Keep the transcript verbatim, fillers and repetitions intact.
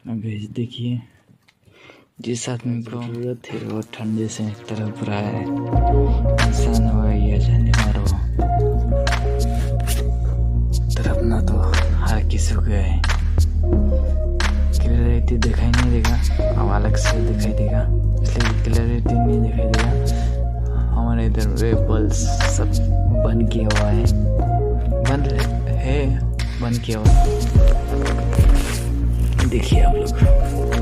Guys देखिए, जिस आदमी को जरूरत है वो ठंडे से तरफ रहा है, इंसान हो या जानवर हो, तरफना तो हर किसी को है। क्लियरिटी दिखाई नहीं देगा, अब अलग से दिखाई देगा, इसलिए क्लियरिटी नहीं दिखाई देगा। हमारे इधर वे बल्ब सब बंद किया हुआ है, बंद है, बंद किया हुआ है। देखिए आप लोग।